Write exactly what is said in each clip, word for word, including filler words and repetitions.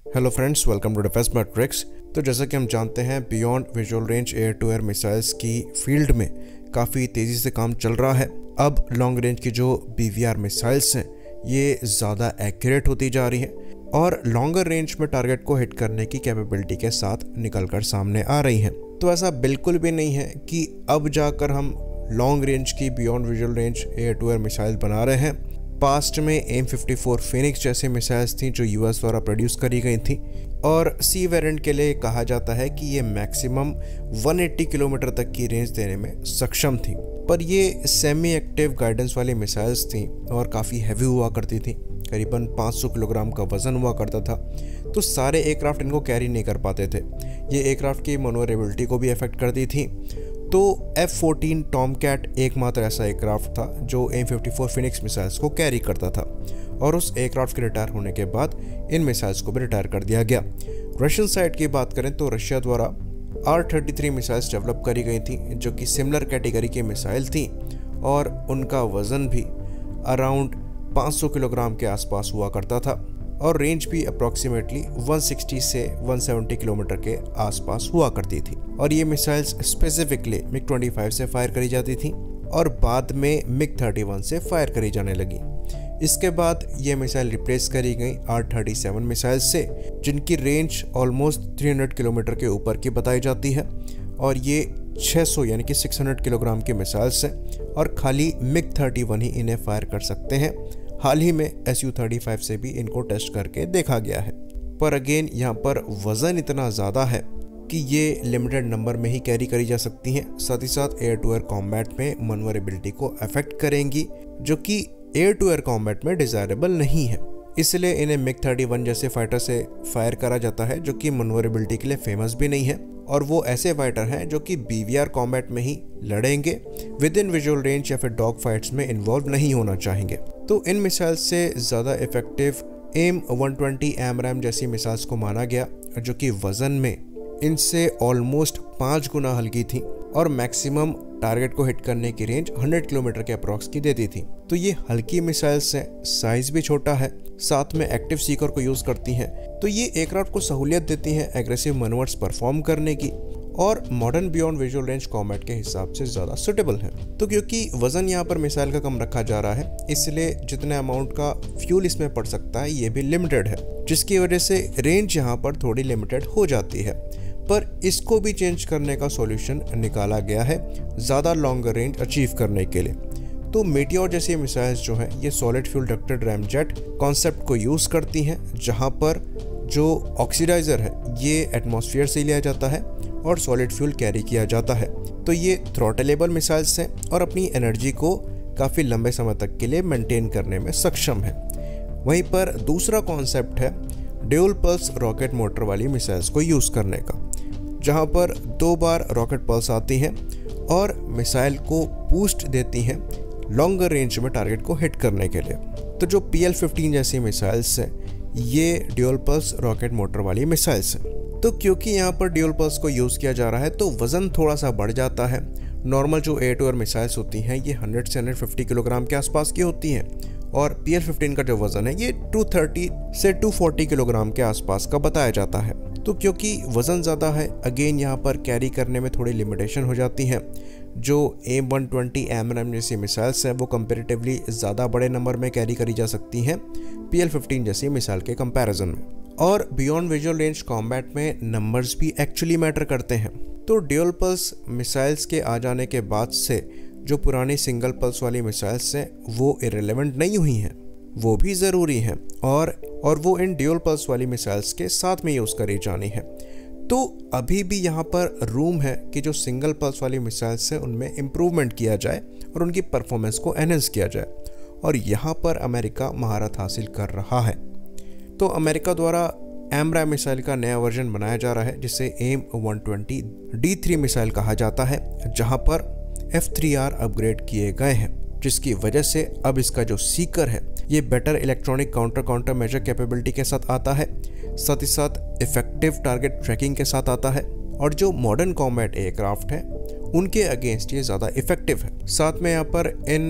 Hello friends, welcome to defence matrix. तो जैसा कि हम जानते हैं, beyond visual range air to air missiles की फील्ड में काफ़ी तेज़ी से काम चल रहा है। अब लॉन्ग रेंज की जो बी वी आर मिसाइल्स हैं ये ज़्यादा एक्यूरेट होती जा रही हैं और लॉन्गर रेंज में टारगेट को हिट करने की कैपेबिलिटी के साथ निकल कर सामने आ रही हैं। तो ऐसा बिल्कुल भी नहीं है कि अब जाकर हम लॉन्ग रेंज की beyond visual range air to air missile बना रहे हैं। पास्ट में एम फिफ्टी फोर फिनिक्स जैसे मिसाइल्स थी जो यूएस द्वारा प्रोड्यूस करी गई थी और सी वेरिएंट के लिए कहा जाता है कि ये मैक्सिमम एक सौ अस्सी किलोमीटर तक की रेंज देने में सक्षम थी। पर ये सेमी एक्टिव गाइडेंस वाली मिसाइल्स थी और काफ़ी हैवी हुआ करती थी, करीबन पाँच सौ किलोग्राम का वजन हुआ करता था। तो सारे एयरक्राफ्ट इनको कैरी नहीं कर पाते थे। ये एयरक्राफ्ट की मनोवरेबिलिटी को भी अफेक्ट करती थी। तो एफ फोर्टीन टॉमकैट एकमात्र ऐसा एयरक्राफ्ट था जो M fifty four Phoenix missiles को कैरी करता था और उस एयरक्राफ्ट के रिटायर होने के बाद इन मिसाइल्स को भी रिटायर कर दिया गया। रशियन साइड की बात करें तो रशिया द्वारा R thirty three missiles develop करी गई थी जो कि सिमिलर कैटेगरी की मिसाइल थी और उनका वज़न भी अराउंड पाँच सौ किलोग्राम के आसपास हुआ करता था और रेंज भी अप्रॉक्सीमेटली एक सौ साठ से एक सौ सत्तर किलोमीटर के आसपास हुआ करती थी। और ये missiles specifically MiG twenty five से फायर करी जाती थी और बाद में मिग थर्टी वन से फायर करी जाने लगी। इसके बाद ये मिसाइल रिप्लेस करी गई आर थर्टी सेवन मिसाइल से जिनकी रेंज ऑलमोस्ट तीन सौ किलोमीटर के ऊपर की बताई जाती है और ये छह सौ यानी कि छह सौ किलोग्राम की मिसाइल्स हैं और खाली मिग थर्टी वन ही इन्हें फायर कर सकते हैं। हाल ही में एस यू थर्टी फाइव से भी इनको टेस्ट करके देखा गया है। पर अगेन यहाँ पर वज़न इतना ज़्यादा है कि ये लिमिटेड नंबर में ही कैरी करी जा सकती हैं। साथ ही साथ एयर टू एयर कॉम्बैट में मनोवरेबिलिटी को अफेक्ट करेंगी जो कि एयर टू एयर कॉम्बैट में डिज़ायरेबल नहीं है। इसलिए इन्हें मिग थर्टी वन जैसे फाइटर से फायर करा जाता है जो कि मनोवरेबिलिटी के लिए फेमस भी नहीं है और वो ऐसे फाइटर हैं जो कि बी वी आर कॉम्बैट में ही लड़ेंगे, विद इन विजुअल रेंज या फिर डॉग फाइट्स में इन्वॉल्व नहीं होना चाहेंगे। तो इन मिसाइल से ज़्यादा effective M one twenty AMRAAM जैसी मिसाइल्स को माना गया जो कि वज़न में इनसे ऑलमोस्ट पाँच गुना हल्की थी और मैक्सिमम टारगेट को हिट करने की रेंज सौ किलोमीटर के अप्रॉक्स की देती थी। तो ये हल्की मिसाइल्स हैं, साइज भी छोटा है, साथ में एक्टिव सीकर को यूज़ करती हैं। तो ये एयरक्राफ्ट को सहूलियत देती हैं एग्रेसिव मैनूवर्स परफॉर्म करने की और modern beyond visual range combat के हिसाब से ज़्यादा सुटेबल है। तो क्योंकि वज़न यहाँ पर मिसाइल का कम रखा जा रहा है इसलिए जितने अमाउंट का फ्यूल इसमें पड़ सकता है ये भी लिमिटेड है, जिसकी वजह से रेंज यहाँ पर थोड़ी लिमिटेड हो जाती है। पर इसको भी चेंज करने का सॉल्यूशन निकाला गया है ज़्यादा लॉन्गर रेंज अचीव करने के लिए। तो मेटियोर जैसी मिसाइल्स जो हैं ये solid fuel ducted ramjet concept को यूज़ करती हैं जहां पर जो ऑक्सीडाइज़र है ये एटमॉस्फेयर से लिया जाता है और सॉलिड फ्यूल कैरी किया जाता है। तो ये थ्रॉटलेबल मिसाइल्स हैं और अपनी एनर्जी को काफ़ी लंबे समय तक के लिए मेंटेन करने में सक्षम है। वहीं पर दूसरा कॉन्सेप्ट है ड्यूल पल्स रॉकेट मोटर वाली मिसाइल्स को यूज़ करने का, जहां पर दो बार रॉकेट पल्स आती हैं और मिसाइल को बूस्ट देती हैं लॉन्गर रेंज में टारगेट को हिट करने के लिए। तो जो पी एल फिफ्टीन जैसी मिसाइल्स हैं ये ड्यूल पल्स रॉकेट मोटर वाली मिसाइल्स हैं। तो क्योंकि यहाँ पर ड्यूल पल्स को यूज़ किया जा रहा है तो वज़न थोड़ा सा बढ़ जाता है। नॉर्मल जो एयर टू एयर मिसाइल्स होती हैं ये सौ से एक सौ पचास किलोग्राम के आसपास की होती हैं और पी एल फिफ्टीन का जो वज़न है ये दो सौ तीस से दो सौ चालीस किलोग्राम के आसपास का बताया जाता है। तो क्योंकि वज़न ज़्यादा है अगेन यहाँ पर कैरी करने में थोड़ी लिमिटेशन हो जाती हैं। जो एम वन ट्वेंटी एमरैम जैसी मिसाइल्स हैं वो कंपेरेटिवली ज़्यादा बड़े नंबर में कैरी करी जा सकती हैं पी एल फिफ्टीन जैसी मिसाइल के कंपैरिजन में। और बियॉन्ड विजुअल रेंज कॉम्बैट में नंबर्स भी एक्चुअली मैटर करते हैं। तो ड्यूल पल्स मिसाइल्स के आ जाने के बाद से जो पुरानी सिंगल पल्स वाली मिसाइल्स हैं वो इरेलेवेंट नहीं हुई हैं, वो भी ज़रूरी हैं और और वो इन ड्यूल पल्स वाली मिसाइल्स के साथ में यूज़ करी जानी है। तो अभी भी यहाँ पर रूम है कि जो सिंगल पल्स वाली मिसाइल्स हैं उनमें इम्प्रूवमेंट किया जाए और उनकी परफॉर्मेंस को एनहेंस किया जाए और यहाँ पर अमेरिका महारत हासिल कर रहा है। तो अमेरिका द्वारा एमरैम मिसाइल का नया वर्जन बनाया जा रहा है जिसे M one twenty D three missile कहा जाता है, जहाँ पर एफ थ्री आर अपग्रेड किए गए हैं जिसकी वजह से अब इसका जो सीकर है ये better electronic counter counter measure capability के साथ आता है, साथ ही साथ इफेक्टिव टारगेट ट्रैकिंग के साथ आता है और जो मॉडर्न कॉम्बैट एयरक्राफ्ट है उनके अगेंस्ट ये ज़्यादा इफेक्टिव है। साथ में यहाँ पर इन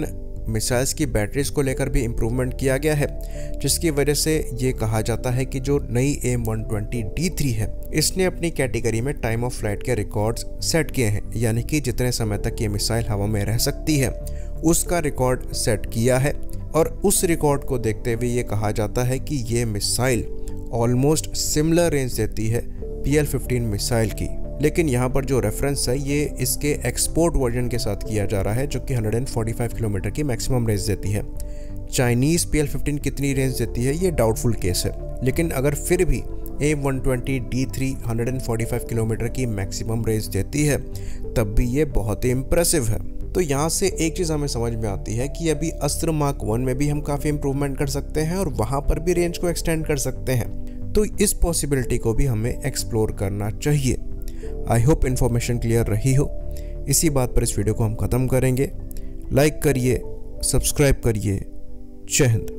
मिसाइल्स की बैटरीज को लेकर भी इम्प्रूवमेंट किया गया है, जिसकी वजह से ये कहा जाता है कि जो नई M one twenty D three है इसने अपनी कैटेगरी में टाइम ऑफ फ्लाइट के रिकॉर्ड्स सेट किए हैं, यानी कि जितने समय तक ये मिसाइल हवा में रह सकती है उसका रिकॉर्ड सेट किया है। और उस रिकॉर्ड को देखते हुए ये कहा जाता है कि ये मिसाइल ऑलमोस्ट सिमिलर रेंज देती है पी एल फिफ्टीन मिसाइल की, लेकिन यहाँ पर जो रेफरेंस है ये इसके एक्सपोर्ट वर्जन के साथ किया जा रहा है जो कि वन फोर्टी फाइव किलोमीटर की मैक्सिमम रेंज देती है। चाइनीज़ पी एल फिफ्टीन कितनी रेंज देती है ये डाउटफुल केस है, लेकिन अगर फिर भी M one twenty D three one forty five kilometre की मैक्सिमम रेंज देती है तब भी ये बहुत ही इम्प्रेसिव है। तो यहाँ से एक चीज़ हमें समझ में आती है कि अभी अस्त्र मार्क वन में भी हम काफ़ी इम्प्रूवमेंट कर सकते हैं और वहाँ पर भी रेंज को एक्सटेंड कर सकते हैं, तो इस पॉसिबिलिटी को भी हमें एक्सप्लोर करना चाहिए। आई होप इन्फॉर्मेशन क्लियर रही हो। इसी बात पर इस वीडियो को हम ख़त्म करेंगे। लाइक करिए, सब्सक्राइब करिए। जय हिंद।